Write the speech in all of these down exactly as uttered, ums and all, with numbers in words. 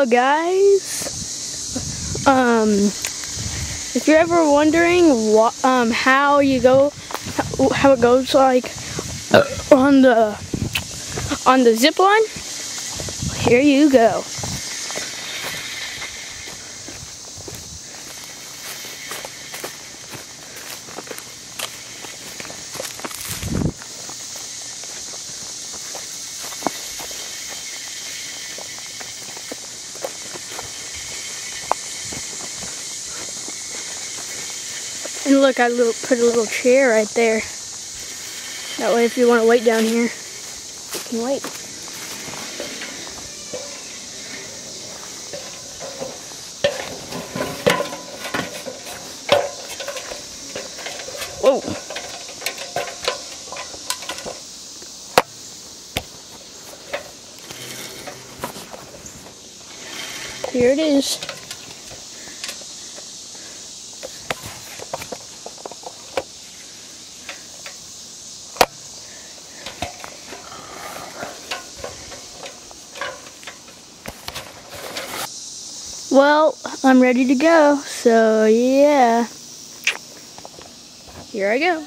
Hello guys. Um, if you're ever wondering what, um, how you go, how it goes like on the on the zip line, here you go. And look, I little, put a little chair right there. That way if you want to wait down here, you can wait. Whoa. Here it is. Well, I'm ready to go, so yeah, here I go.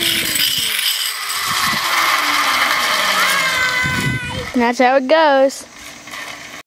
And that's how it goes.